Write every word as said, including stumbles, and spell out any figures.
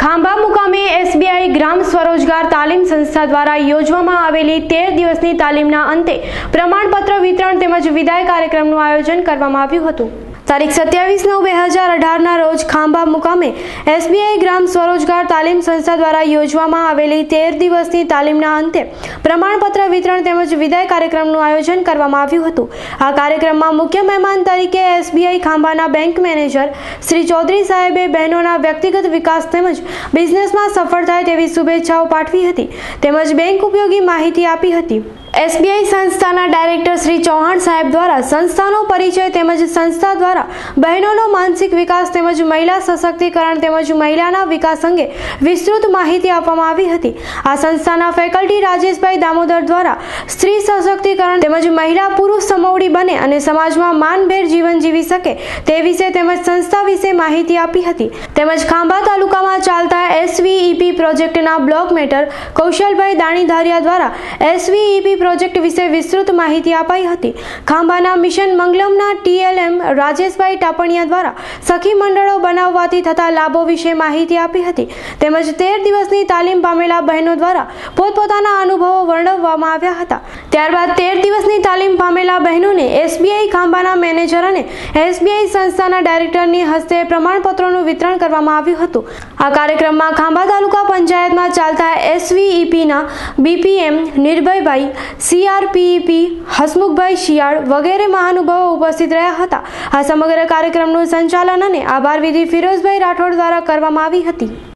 ખાંભા મુકામે એસબીઆઈ ગ્રામ સ્વરોજગાર તાલીમ સંસ્થા દ્વારા યોજવામાં આવેલી તેર દિવસની તાલીમના અંતે પ્રમાણપત્ર વિતરણ તેમજ વિદાય કાર્યક્રમનું આયોજન કરવામાં આવ્યું હતું। તારીખ સત્યાવીસ નવ બે હજાર અઢારના રોજ ખાંભા મુકામે એસબીઆઈ ગ્રામ સ્વરોજગાર તાલીમ સંસ્થા દ્વારા યોજવામાં આવેલી તેર દિવસની તાલીમના અંતે પ્રમાણપત્ર વિતરણ તેમજ વિદાય કાર્યક્રમનું આયોજન કરવામાં આવ્યું હતું। આ કાર્યક્રમમાં મુખ્ય મહેમાન તરીકે એસબીઆઈ ખાંભાના બેંક મેનેજર શ્રી ચૌધરી સાહેબે બહેનોના વ્યક્તિગત વિકાસ તેમજ બિઝનેસમાં સફળ થાય તેવી શુભેચ્છાઓ પાઠવી હતી તેમજ બેંક ઉપયોગી માહિતી આપી હતી। એસબીઆઈ સંસ્થાના ડાયરેક્ટર શ્રી ચૌહાણ સાહેબ દ્વારા સંસ્થાનો પરિચય તેમજ સંસ્થા દ્વારા બહેનોનો માનસિક વિકાસ તેમજ મહિલા સશક્તિકરણ તેમજ મહિલાના વિકાસ અંગે વિસ્તૃત માહિતી આપવામાં આવી હતી। આ સંસ્થાના ફેકલ્ટી રાજેશભાઈ દામોદર દ્વારા સ્ત્રી સશક્તિકરણ તેમજ મહિલા પુરુષ સમોવડી બને અને સમાજમાં માનભેર જીવન જીવી શકે તે વિશે તેમજ સંસ્થા વિશે માહિતી આપી હતી તેમજ ખાંભા તાલુકામાં ચાલતા એસવીઈપી પ્રોજેક્ટના બ્લોક મેટર કૌશલભાઈ દાણીધારિયા દ્વારા એસવીઈપી પ્રોજેક્ટ વિશે વિસ્તૃત માહિતી અપાઈ હતી। ખાંભાના મિશન મંગલમના ટીએલએમ રાજેશભાઈ ટાપણિયા દ્વારા સખી મંડળો બનાવવાથી થતા લાભો વિશે માહિતી આપી હતી તેમજ તેર દિવસની તાલીમ પામેલા બહેનો દ્વારા પોતપોતાના અનુભવો વર્ણવવામાં આવ્યા હતા। ત્યારબાદ તેર દિવસની તાલીમ પામેલા બહેનોને એસબીઆઈ ખાંભાના મેનેજર અને એસબીઆઈ સંસ્થાના ડાયરેક્ટરની હસ્તે પ્રમાણપત્રોનું વિતરણ કરવામાં આવ્યું હતું। આ કાર્યક્રમમાં ખાંભા તાલુકા પંચાયતમાં ચાલતા એસવીઈપીના બીપીએમ નિર્ભયભાઈ સીઆરપીઈપી હસમુખભાઈ શિયાળ વગેરે મહાનુભાવો ઉપસ્થિત રહ્યા હતા। આ સમગ્ર કાર્યક્રમનું સંચાલન અને આભાર વિધિ ફિરોઝભાઈ રાઠોડ દ્વારા કરવામાં આવી હતી।